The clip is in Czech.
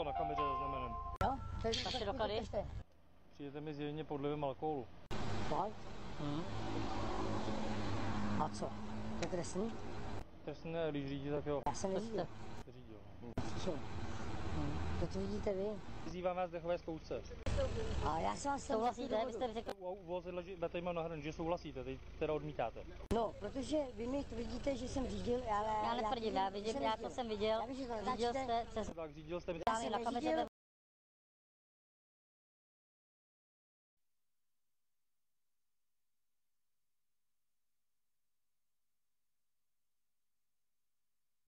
to na kameře zaznamenám. Jo? Naše doklady? Přijete mi zjevně pod vlivem alkoholu. Fakt? A co? To je trestný? Trestný, když řídí, tak jo. Já jsem neřídil. Řídil. Co? To vidíte vy. Vyzývám vás dechové zkoušce. A já jsem vás Souhlasíte? Vy jste řekl... U vozidla, že tady mám nahraný, že souhlasíte, teď teda odmítáte. No, protože vy mi tvrdíte, že jsem řídil, ale... Já netvrdím, já to jsem viděl. Já vím, že to Řídil natáčíte. jste... Tak řídil jste mi. Já jsem Na kameře neřídil,